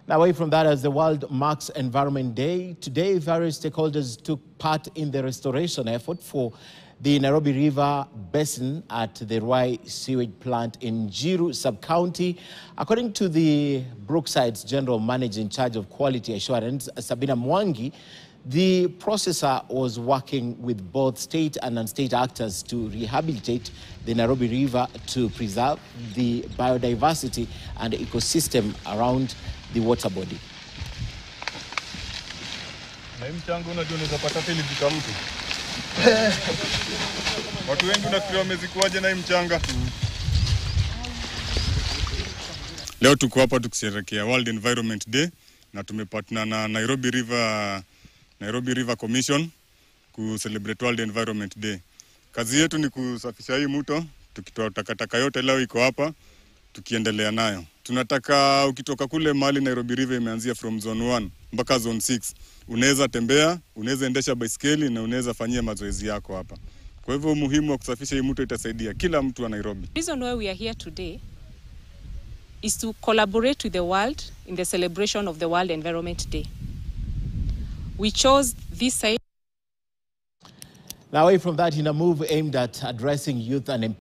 Now, away from that, as the world marks Environment Day, today various stakeholders took part in the restoration effort for the Nairobi River Basin at the Ruai sewage plant in Jiru sub-county. According to the Brookside's General Manager in charge of Quality Assurance, Sabina Mwangi, the processor was working with both state and non-state actors to rehabilitate the Nairobi River to preserve the biodiversity and ecosystem around the water body. Watu wengi unafikiria wamezikuaje na hii mchanga? Leo tuko hapa tukisherehekea World Environment Day na tumepartner na Nairobi River Commission ku celebrate World Environment Day. Kazi yetu ni kusafisha hii mto, tukitoa takataka yote leo iko hapa tukiendelea nayo. Tunataka ukitoka kule mahali Nairobi River imeanzia from zone 1 mpaka zone 6. Unaweza tembea, unaweza endesha baiskeli na unaweza fanyia mazoezi yako hapa. Kwa hivyo muhimu wa kusafisha hii mto itasaidia kila mtu wa Nairobi. The reason why we are here today is to collaborate with the world in the celebration of the World Environment Day. We chose this site. Now, away from that, in a move aimed at addressing youth and